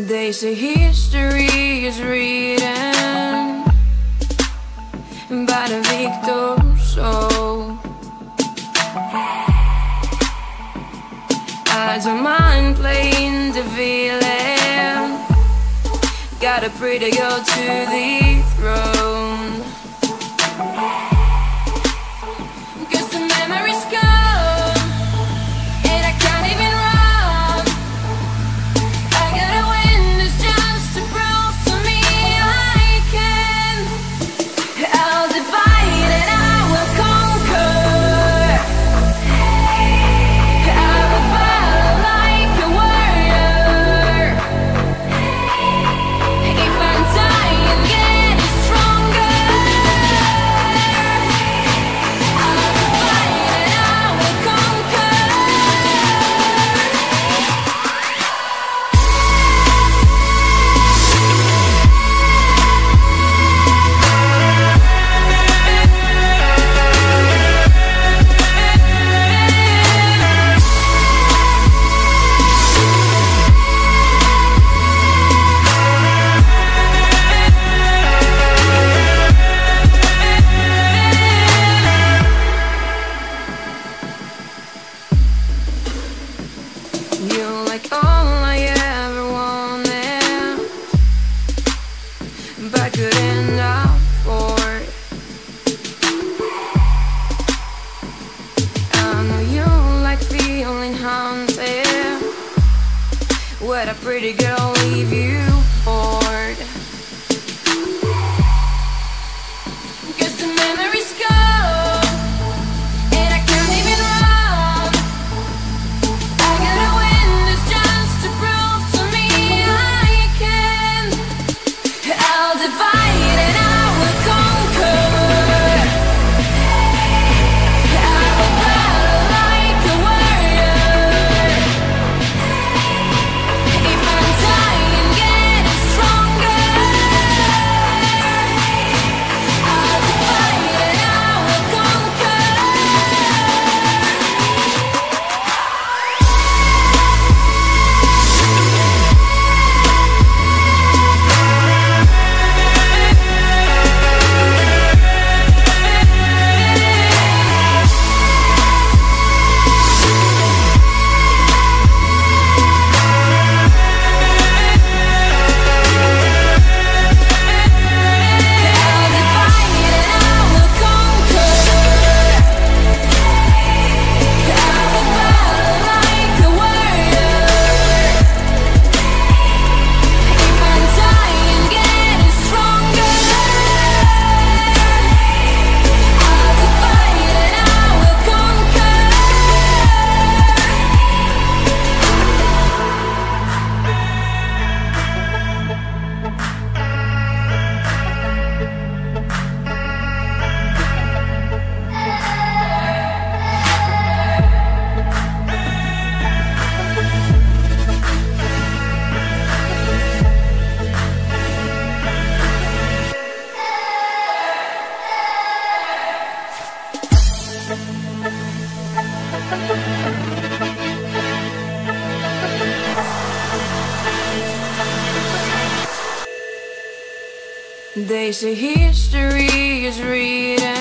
They say history is written by the victor, so I don't mind playing the villain. Got a pretty girl to the throne. 'Cause the memories come and I can't even run. I gotta win this just to prove to me I can. I'll divide and I will conquer. I will battle like a warrior. If I'm dying, getting stronger. I'll divide and I will conquer. You're like all I ever wanted, but couldn't afford. I know you like feeling haunted. What a pretty girl leave you bored. 'Cause the memories go and I can't even run. I gotta win this just to prove to me I can. I'll divide and I will conquer. I will battle like a warrior. If I'm dying, getting stronger. I'll divide and I will conquer. I'll divide and I will conquer. I will battle like a warrior. If I'm dying, getting stronger. I'll divide and I will conquer. They say history is written